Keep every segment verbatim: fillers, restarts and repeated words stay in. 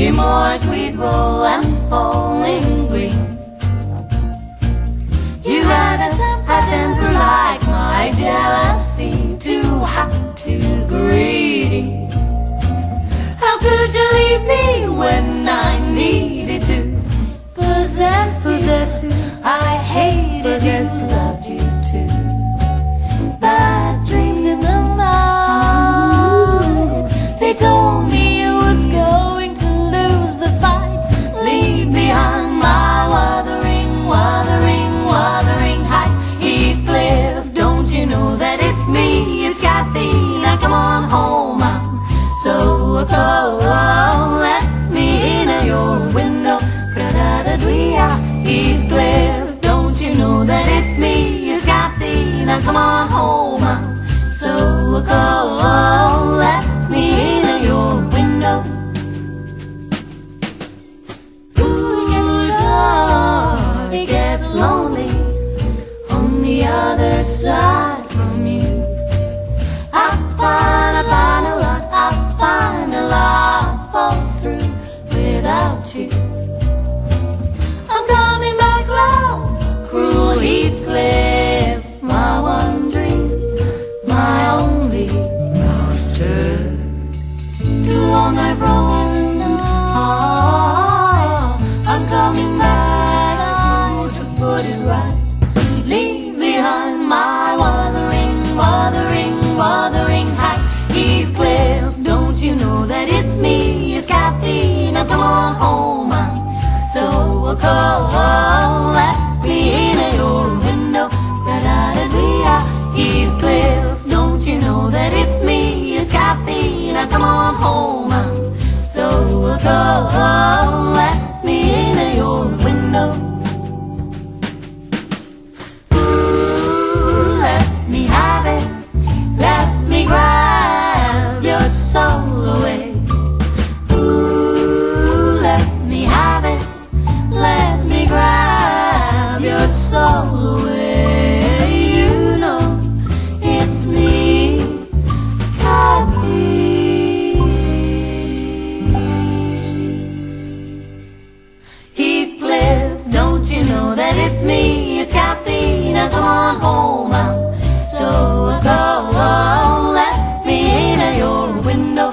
more sweet roll and falling green. You had a, a temper like my jealousy, too hot, too greedy. How could you leave me when I needed to possess you? Possess you. I hated possess you, loved you too. Bad dreams in the night, they told me you was going to lose the fight. Leave behind my wuthering, wuthering, wuthering heights. Heathcliff, don't you know that it's me, it's Kathy? Now come on home, I'm so cold. Let me in at your window. Heathcliff, don't you know that it's me, it's Kathy? Now come on home, I'm so cold. Let me in at your window. Ooh, it gets dark, it gets lonely on the other side from you. I find, I find a lot, I find a lot falls through without you. I'm coming back, love, cruel Heathcliff, my one dream, my only master. Too long I've roamed, ah, I'm coming back to put it right. Leave behind my wuthering, wuthering, wuthering heights. Heathcliff, don't you know that it's me, it's Kathy? Now come on home, I'm so cold. Let me in at your window. Heathcliff, don't you know that it's me, it's Kathy? Now come on home, I'm so cold. Let me in at your window. Ooh, let me have it. Let me grab your soul away. Ooh, let me have it. Let me grab your soul away. You know it's me, Kathy. Heathcliff, don't you know that it's me, it's Kathy? Now come on home, I'm so cold. Let me in at your window.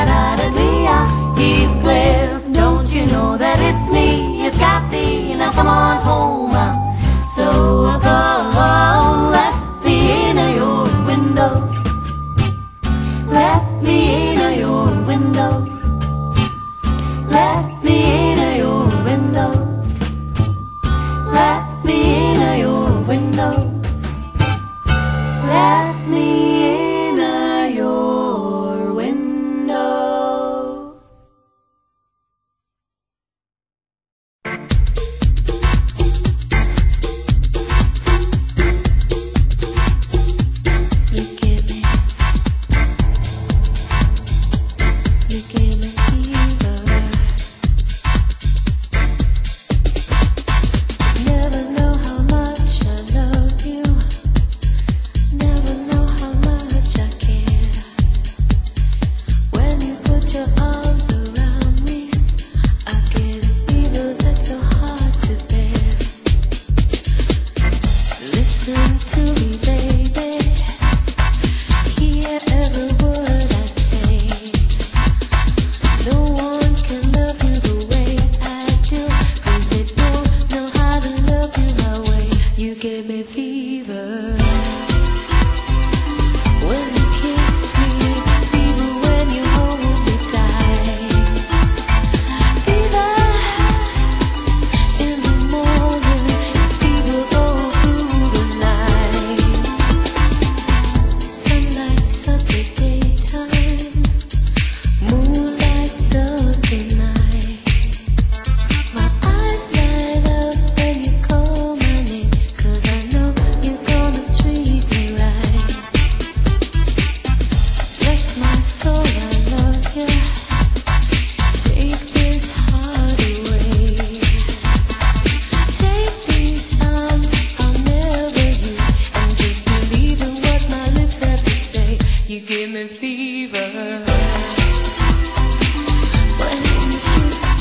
Heathcliff, don't you know that it's me, it's Kathy? Now come on home, I'm so cold. Let me in at your window. Let me in at your window. Let me in at your window. Let me in at your window. Let me in at your window. give me fever when you kiss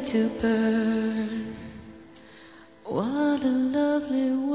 to burn. What a lovely